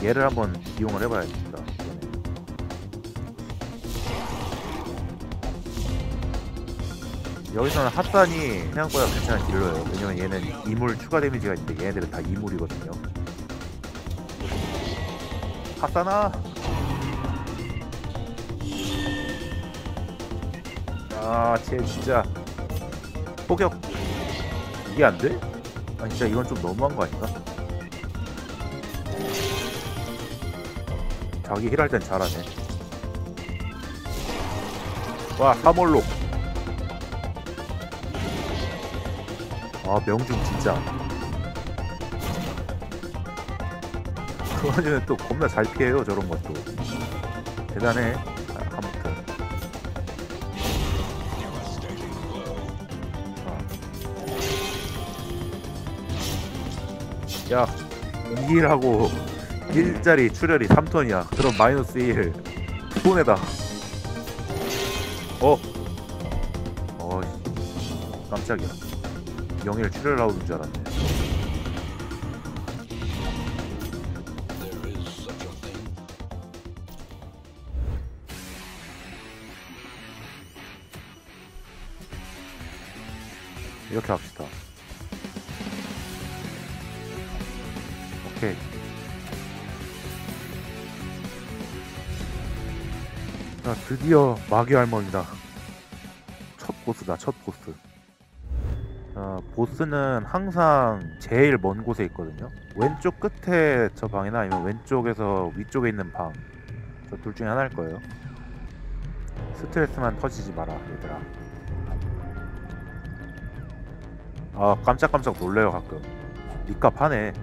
얘를 한번 이용을 해봐야겠다. 이번에. 여기서는 핫산이 생각보다 괜찮은 딜러예요. 왜냐면 얘는 이물 추가 데미지가 있는데 얘네들은 다 이물이거든요. 핫산아! 아, 쟤 진짜 포격. 이게 안 돼? 아, 진짜 이건 좀 너무한 거 아닌가? 자기 힐할 땐 잘하네. 와, 사몰록. 아, 명중 진짜. 그거는 또 겁나 잘 피해요, 저런 것도. 대단해. 아, 아무튼. 야, 2힐하고 1짜리 출혈이 3턴이야. 그럼 마이너스 1. 손해다. 어? 깜짝이야. 영일 출혈 나오는 줄 알았네. 이렇게 합시다. 오케이. 자, 드디어 마귀 할머니다. 첫 보스다, 첫 보스. 자, 보스는 항상 제일 먼 곳에 있거든요. 왼쪽 끝에 저 방이나 아니면 왼쪽에서 위쪽에 있는 방. 저 둘 중에 하나일 거예요. 스트레스만 터지지 마라, 얘들아. 아, 깜짝깜짝 놀래요, 가끔. 니값 하네.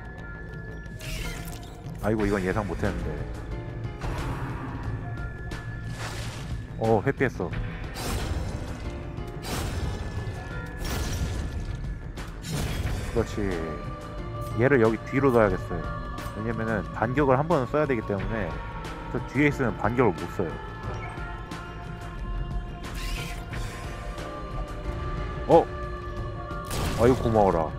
아이고, 이건 예상 못했는데. 회피했어. 그렇지. 얘를 여기 뒤로 둬야겠어요. 왜냐면은 반격을 한 번은 써야 되기 때문에 저 뒤에 있으면 반격을 못 써요. 아이고, 고마워라.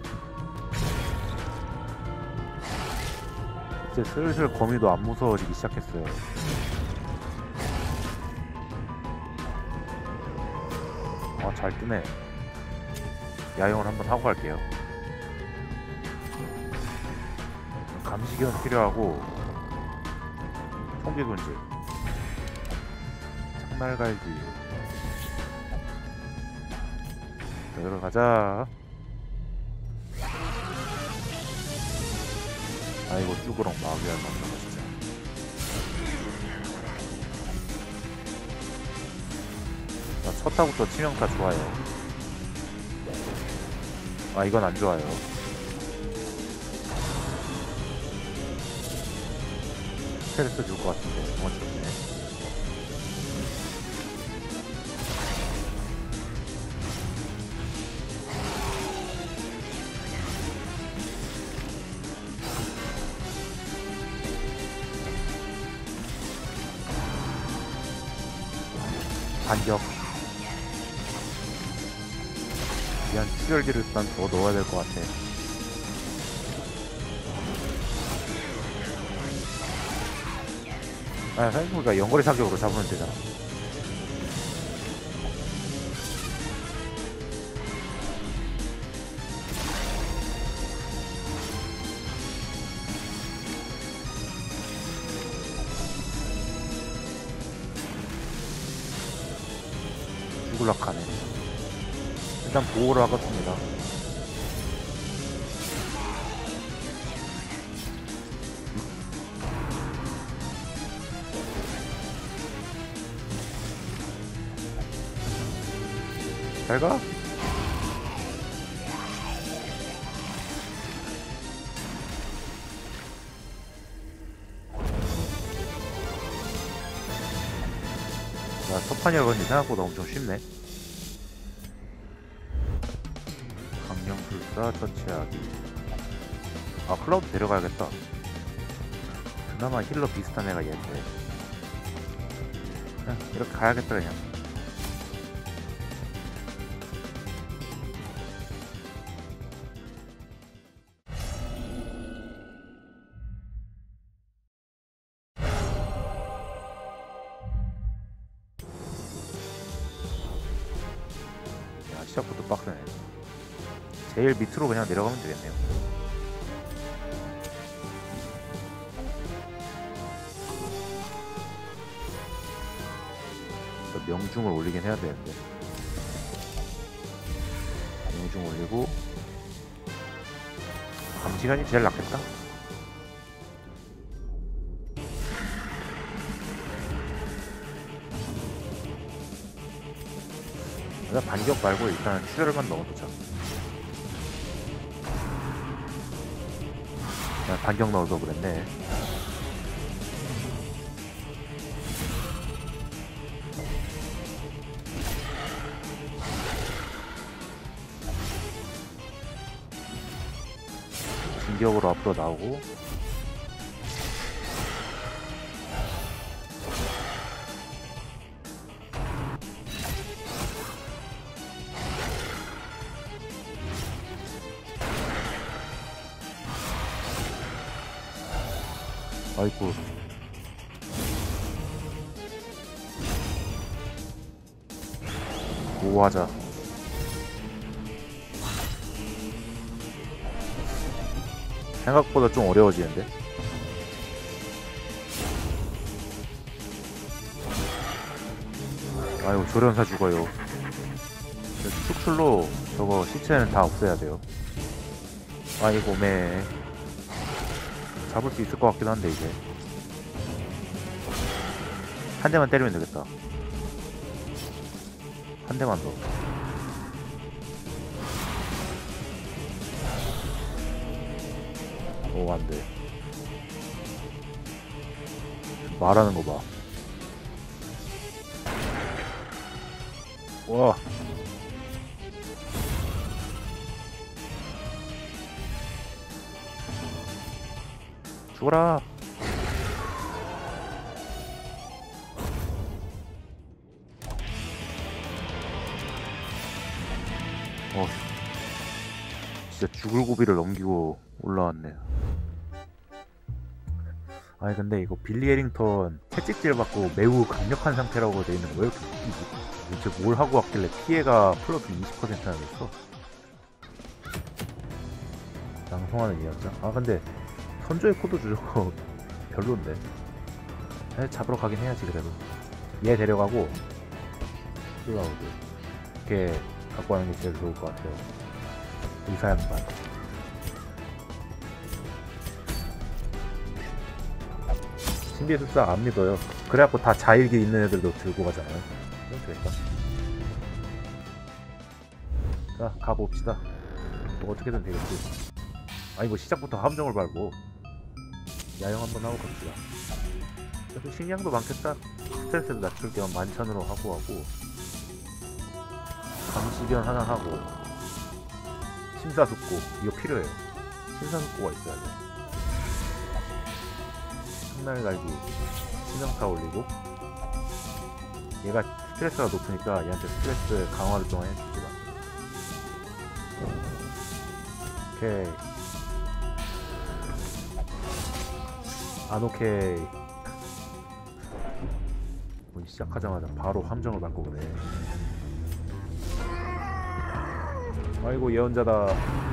이제 슬슬 거미도 안 무서워지기 시작했어요. 잘 뜨네. 야영을 한번 하고 갈게요. 감시기는 필요하고 총기 던질, 창날갈기. 들어가자. 아이고, 쭈그렁 마귀야, 만나가 진짜. 자, 첫 타부터 치명타 좋아요. 아, 이건 안 좋아요. 스트레스 줄 것 같은데 너무 좋네. 반격. 미안, 출혈기를 일단 더 넣어야 될 것 같아. 생각해보니까 연거리 사격으로 잡으면 되잖아. 죽을락하네. 일단 보호를 하겠습니다. 잘가? 야, 첫판이라 그런지 생각보다 엄청 쉽네. 강령술사 처치하기. 아, 클라우드 데려가야겠다. 그나마 힐러 비슷한 애가 얘인데. 그냥 이렇게 가야겠다 그냥. 시작부터 빡세네. 제일 밑으로 그냥 내려가면 되겠네요. 명중을 올리긴 해야 되는데. 명중 올리고 감시관이 제일 낫겠다. 그냥 반격 말고 일단 출혈만 넣어도 참. 그냥 반격 넣어서 그랬네. 진격으로 앞으로 나오고 아이고 뭐하자. 생각보다 좀 어려워지는데. 아이고 조련사 죽어요. 축출로 저거 시체는 다 없애야 돼요. 아이고 매 잡을 수 있을 것 같기도 한데 이제 한 대만 때리면 되겠다. 한 대만 더. 오 안돼. 말하는 거 봐. 와. 죽어라. 진짜 죽을 고비를 넘기고 올라왔네. 아니 근데 이거 빌리 해링턴 채찍질 받고 매우 강력한 상태라고 돼 있는 거 왜 이렇게 웃기지? 도대체 뭘 하고 왔길래 피해가 플러스 20%나 됐어? 양성하는 이야기야? 아 근데 선조의 코드 저거 별론데. 잡으러 가긴 해야지 그래도. 얘 데려가고 클라우드 이렇게 갖고 가는 게 제일 좋을 것 같아요. 의사 양반. 신비술사 안 믿어요. 그래갖고 다 자일기 있는 애들도 들고 가잖아요. 그럼 되겠다. 자 가봅시다. 뭐 어떻게든 되겠지. 아니 뭐 시작부터 함정을 밟고 야영 한번 하고 갑시다. 그래서 식량도 많겠다. 스트레스를 낮출 겸 만찬으로 하고 감시변 하나 하고 심사숙고 이거 필요해요. 심사숙고가 있어야 돼. 흑날갈기 치명타 올리고 얘가 스트레스가 높으니까 얘한테 스트레스 강화를 좀 해줍시다. 오케이. 안 오케이. 시작하자마자 바로 함정을 밟고 그래. 아이고 예언자다.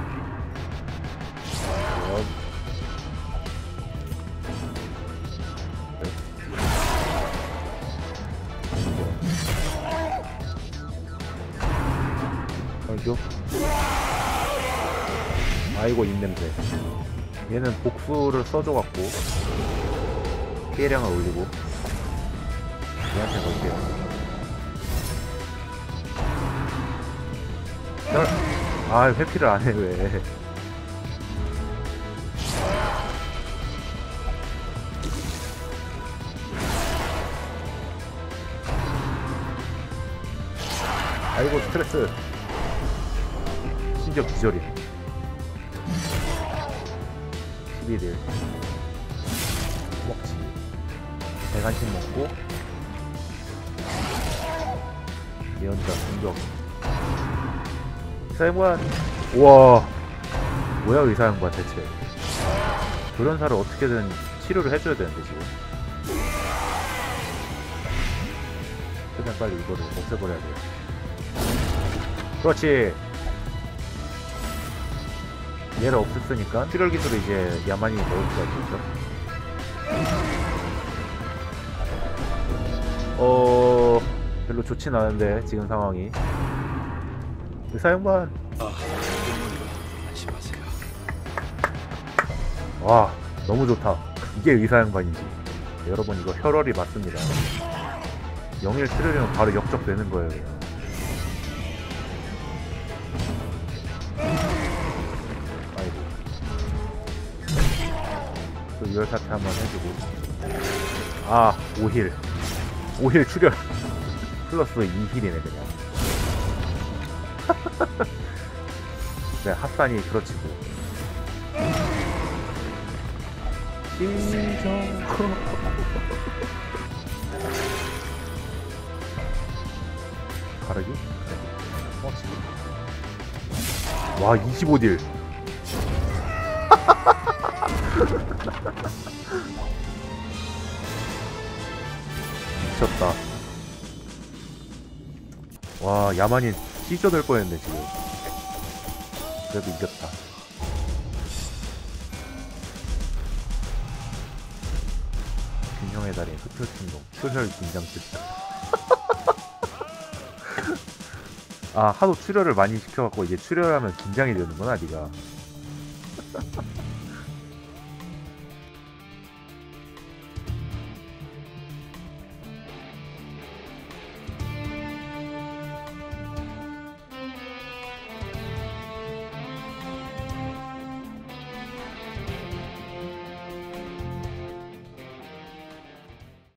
아이고 아이고 입냄새. 얘는 복수를 써줘갖고 피해량을 올리고 얘한테 걸게요. 아 회피를 안해 왜. 아이고 스트레스. 심지어 기절이네. 11일 먹지. 대간식 먹고 예언자 공격. 의사양반. 우와 뭐야 의사양반 대체. 조련사를 어떻게든 치료를 해줘야 되는데 지금. 최대한 빨리 이거를 없애버려야 돼요. 그렇지. 얘를 없앴으니까 출혈 기술을 이제 야만이 넣을 수가 있겠죠. 별로 좋진 않은데 지금 상황이. 의사양반. 안심하세요. 와, 너무 좋다. 이게 의사양반이지. 여러분, 이거 혈월이 맞습니다. 영일 출혈이면 바로 역적되는 거예요. 그냥. 아이고. 또 유혈 사태 한번 해주고. 아, 5힐. 5힐 출혈. 플러스 2힐이네 그냥. 네, 핫산이 그렇지 뭐. 시정. 가르기? 와, 25딜. 미쳤다. 와, 야만이 찢어될 뻔했네 지금. 그래도 이겼다. 균형의 달인 흡혈충동 출혈 긴장증. 아, 하도 출혈을 많이 시켜갖고 이제 출혈하면 긴장이 되는구나 니가.